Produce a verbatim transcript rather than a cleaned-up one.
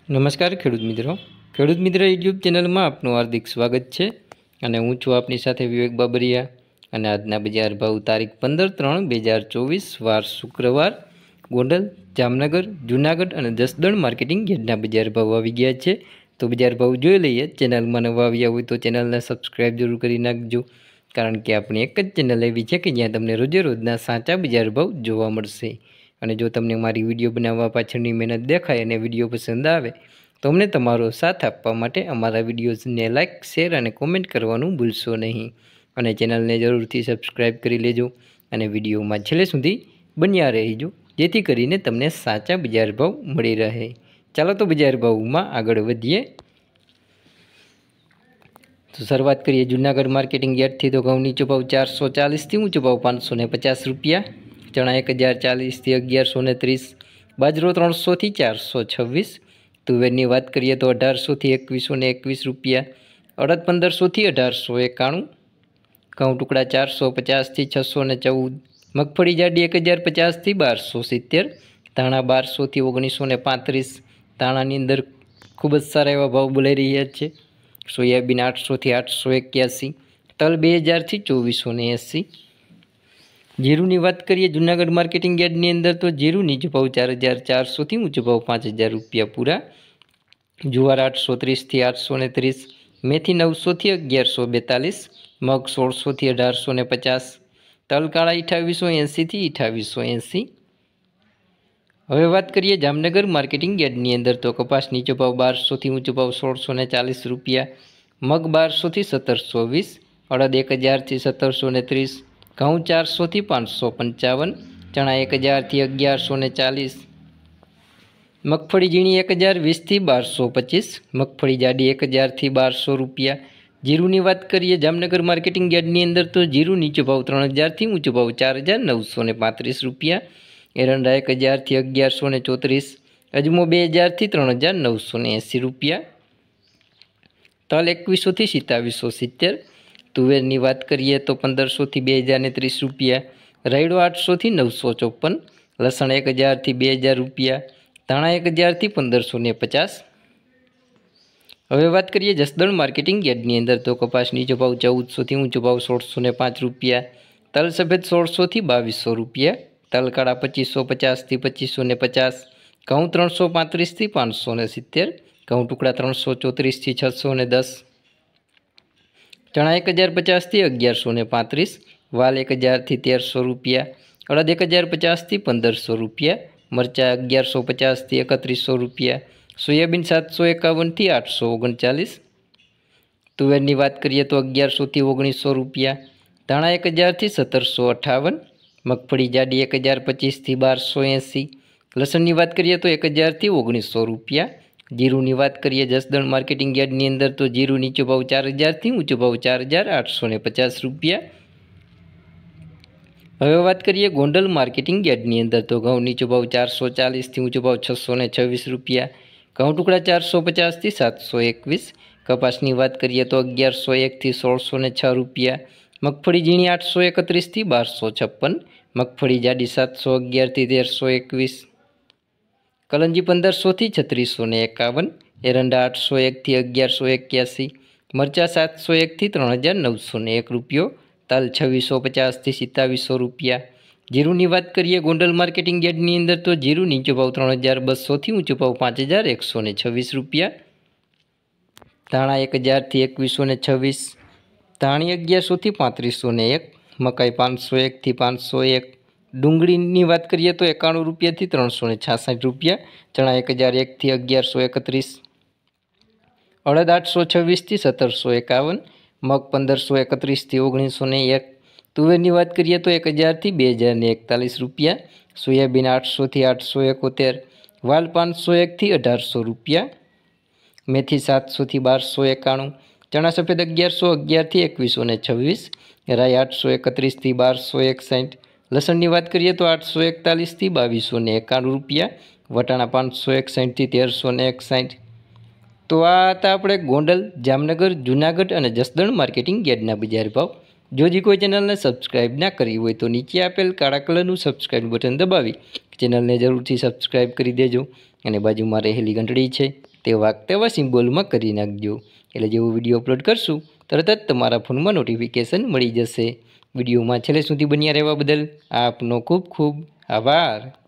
નમસ્કાર ખેડૂત મિત્રો ખેડૂત મિત્ર યુટ્યુબ ચેનલમાં આપનું હાર્દિક સ્વાગત છે અને હું છું આપની સાથે વિવેક બાબરિયા અને આજના બજાર ભાવ તારીખ પંદર ત્રણ બે હજાર ચોવીસ વાર શુક્રવાર ગોંડલ જામનગર જૂનાગઢ અને જસદણ માર્કેટિંગ યાર્ડના બજાર ભાવ આવી ગયા છે। તો બજાર ભાવ જોઈ લઈએ। ચેનલમાં નવા આવ્યા હોય તો ચેનલને સબસ્ક્રાઈબ જરૂર કરી નાખજો, કારણ કે આપણી એક જ ચેનલ એવી છે કે જ્યાં તમને રોજે રોજના સાચા બજાર ભાવ જોવા મળશે। અને જો તમને મારી વિડીયો બનાવવા પાછળની મહેનત દેખાય અને વિડીયો પસંદ આવે તો અમને તમારો સાથ આપવા માટે અમારા વિડીયોઝને લાઇક શેર અને કોમેન્ટ કરવાનું ભૂલશો નહીં અને ચેનલને જરૂરથી સબસ્ક્રાઈબ કરી લેજો અને વિડીયોમાં છેલ્લે સુધી બન્યા રહેજો, જેથી કરીને તમને સાચા બજાર ભાવ મળી રહે। ચાલો તો બજાર ભાવમાં આગળ વધીએ। તો શરૂઆત કરીએ જૂનાગઢ માર્કેટિંગ યાર્ડથી। તો ઘઉં નીચો ભાવ ચારસો ચાલીસથી ઊંચો ભાવ પાંચસો ને પચાસ રૂપિયા, ચણા એક હજાર ચાલીસથી અગિયારસો ને ત્રીસ, બાજરો ત્રણસોથી ચારસો છવ્વીસ, તુવેરની વાત કરીએ તો અઢારસોથી એકવીસો ને એકવીસ રૂપિયા, અડદ પંદરસોથી અઢારસો એકાણું, ઘઉં ટુકડા ચારસો પચાસથી છસો ને ચૌદ, મગફળી જાડી એક હજાર પચાસથી બારસો સિત્તેર, ધાણા બારસોથી ઓગણીસો ને પાંત્રીસ, ધાણાની અંદર ખૂબ જ સારા એવા ભાવ બોલાઈ રહ્યા છે। સોયાબીન આઠસોથી આઠસો એક્યાસી, તલ બે હજારથી ચોવીસો ને એંસી। જીરુની વાત કરીએ જૂનાગઢ માર્કેટિંગ યાર્ડની અંદર તો જીરું નીચો ભાવ ચાર હજાર ચારસોથી ઊંચો ભાવ પાંચ હજાર રૂપિયા પૂરા, જુવાર આઠસો ત્રીસથી આઠસો ને ત્રીસ, મેથી નવસોથી અગિયારસો બેતાલીસ, મગ સોળસોથી અઢારસો ને પચાસ, તલ કાળા અઠાવીસો એંસીથી અઠાવીસો એંસી। હવે વાત કરીએ જામનગર માર્કેટિંગ યાર્ડની અંદર તો કપાસ નીચો ભાવ બારસોથી ઊંચો ભાવ સોળસો ને ચાલીસ રૂપિયા, મગ બારસોથી સત્તરસો વીસ, અડદ એક હજારથી સત્તરસો ને ત્રીસ, ઘઉં ચારસોથી પાંચસો પંચાવન, ચણા એક હજારથી અગિયારસો ને ચાલીસ, મગફળી ઝીણી એક હજાર વીસથી બારસો પચીસ, મગફળી જાડી એક હજારથી બારસો રૂપિયા। જીરુની વાત કરીએ જામનગર માર્કેટિંગ યાર્ડની અંદર તો જીરું નીચો ભાવ ત્રણ હજારથી ઊંચો ભાવ ચાર હજાર નવસો ને પાંત્રીસ રૂપિયા, એરંડા એક હજારથી અગિયારસો ને ચોત્રીસ, અજમો બે હજારથી ત્રણ હજાર નવસો ને એંસી રૂપિયા, તલ એકવીસોથી સિત્તાવીસો સિત્તેર, તુવેરની વાત કરીએ તો પંદરસોથી બે હજાર ને ત્રીસ રૂપિયા, રાયડો આઠસોથી નવસો ચોપન, લસણ એક હજારથી બે હજાર રૂપિયા, ધાણા એક હજારથી પંદરસો ને પચાસ। હવે વાત કરીએ જસદણ માર્કેટિંગ યાર્ડની અંદર તો કપાસ નીચો ભાવ ચૌદસોથી ઊંચો ભાવ સોળસો ને પાંચ રૂપિયા, તલ સફેદ સોળસોથી બાવીસો રૂપિયા, તલ કાળા પચીસો પચાસથી પચીસો ને પચાસ, ઘઉં ત્રણસો પાંત્રીસથી પાંચસો ને સિત્તેર, ઘઉં ટુકડા ત્રણસો ચોત્રીસથી છસો ને દસ, ચણા એક હજાર પચાસથી અગિયારસો ને પાંત્રીસ, વાલ એક હજારથી તેરસો રૂપિયા, અડદ એક હજાર પચાસથી પંદરસો રૂપિયા, મરચાં અગિયારસો પચાસથી એકત્રીસો રૂપિયા, સોયાબીન સાતસો એકાવનથી આઠસો ઓગણચાલીસ, તુવેરની વાત કરીએ તો અગિયારસોથી ઓગણીસો રૂપિયા, ધાણા એક હજારથી સત્તરસો અઠાવન, મગફળી જાડી એક હજાર પચીસથી બારસો એંસી, લસણની વાત કરીએ તો એક હજારથી ઓગણીસો રૂપિયા। જીરુની વાત કરીએ જસદણ માર્કેટિંગ યાર્ડની અંદર તો જીરું નીચો ભાવ ચાર હજારથી ઊંચો ભાવ ચાર હજાર આઠસો ને પચાસ રૂપિયા। હવે વાત કરીએ ગોંડલ માર્કેટિંગ યાર્ડની અંદર તો ઘઉં નીચો ભાવ ચારસો ચાલીસથી ઊંચો ભાવ છસો ને છવ્વીસ રૂપિયા, ઘઉં ટુકડા ચારસો પચાસથી સાતસો એકવીસ, કપાસની વાત કરીએ તો અગિયારસો એકથી સોળસો ને છ રૂપિયા, મગફળી ઝીણી આઠસો એકત્રીસથી બારસો છપ્પન, મગફળી જાડી સાતસો અગિયારથી તેરસો એકવીસ, કલંજી પંદરસોથી છત્રીસો ને એકાવન, એરંડા આઠસો એકથી અગિયારસો એક્યાસી, મરચાં સાતસો એકથી ત્રણ હજાર નવસો ને એક રૂપિયો, તલ છવ્વીસો પચાસથી સિત્તાવીસો રૂપિયા। જીરુની વાત કરીએ ગોંડલ માર્કેટિંગ યાર્ડની અંદર તો જીરું નીચો ભાવ ત્રણ હજાર બસોથી ઊંચો ભાવ પાંચ હજાર એકસો ને છવ્વીસ રૂપિયા, ધાણા એક હજારથી એકવીસો ને છવ્વીસ, ધાણી અગિયારસોથી પાંત્રીસો ને એક, મકાઈ પાંચસો એકથી પાંચસો એક, ડુંગળીની વાત કરીએ તો એકાણું રૂપિયાથી ત્રણસો ને છાસઠ રૂપિયા, ચણા એક હજાર એકથી અગિયારસો એકત્રીસ, અડદ આઠસો છવ્વીસથી સત્તરસો એકાવન, મગ પંદરસો એકત્રીસથી ઓગણીસો ને એક, તુવેરની વાત કરીએ તો એક હજારથી બે હજાર ને એકતાલીસ રૂપિયા, સોયાબીન આઠસોથી આઠસો એકોતેર, વાલ પાંચસો એકથી અઢારસો રૂપિયા, મેથી સાતસોથી બારસો એકાણું, ચણા સફેદ અગિયારસો અગિયારથી એકવીસો ને છવ્વીસ, રાઈ આઠસો એકત્રીસથી બારસો એકસાઠ, લસણની વાત કરીએ તો આઠસો એકતાલીસથી બાવીસો ને એકાણું રૂપિયા, વટાણા પાંચસો એકસાઠથી તેરસો ને એકસાઠ। તો આ હતા આપણે ગોંડલ જામનગર જૂનાગઢ અને જસદણ માર્કેટિંગ યાર્ડના બજાર ભાવ। જો જે કોઈ ચેનલને સબસ્ક્રાઈબ ના કરી હોય તો નીચે આપેલ કાળા કલરનું સબસ્ક્રાઈબ બટન દબાવી ચેનલને જરૂરથી સબસ્ક્રાઈબ કરી દેજો અને બાજુમાં રહેલી ઘંટડી છે તેવા તેવા સિમ્બોલમાં કરી નાખજો, એટલે જેવો વિડીયો અપલોડ કરશું તરત જ તમારા ફોનમાં નોટિફિકેશન મળી જશે। વિડીયોમાં છેલ્લે સુધી બન્યા રહેવા બદલ આપનો ખૂબ ખૂબ આભાર।